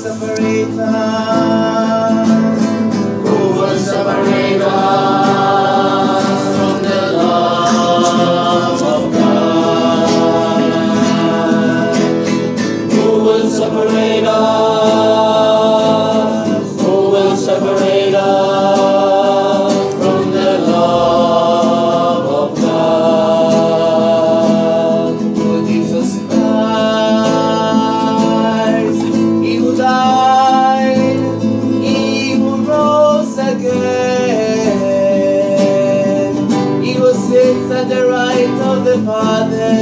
separate us? Who will separate us from the love of God? Who will separate us? Who will separate us from the love of God? Through Jesus Christ, He who died, He who rose again, He who sits at the right of the Father,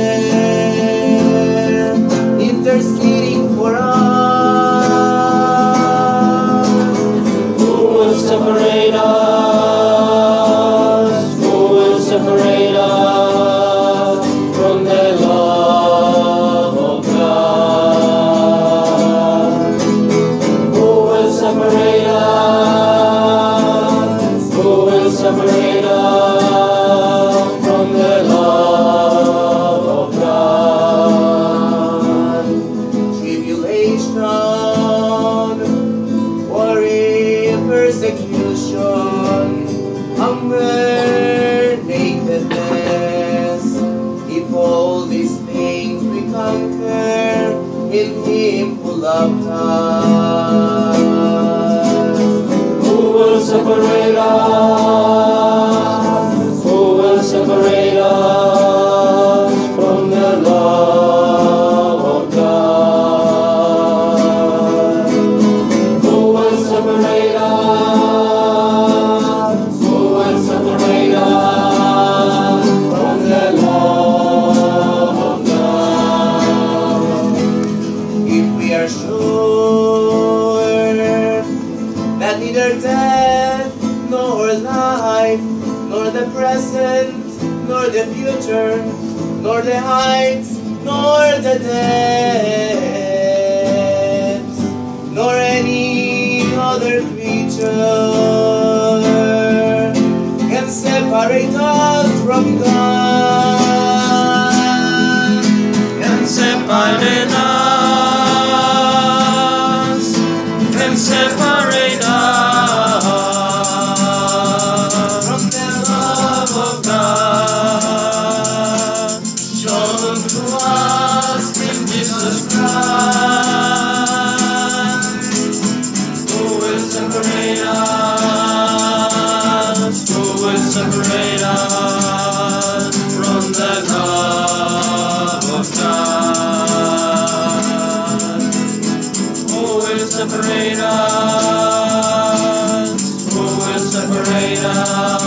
interceding for us. Who will separate us? Who will separate us from the love of God? Who will separate us? Who will separate us from the love of God? Tribulation, worry, persecution, hunger, nakedness. If all these things we conquer in Him who loved us. Who will separate us? Who will separate us from the love of God? Who will separate us? Who will separate us from the love of God? If we are sure that neither death nor life, nor the present, nor the future, nor the heights, nor the depths, nor any other creature can separate us from God, can separate us, can separate us from the love of God shown to us in Jesus Christ. Who will separate us? Who will separate us from the love of God? Who will separate us? Who will separate us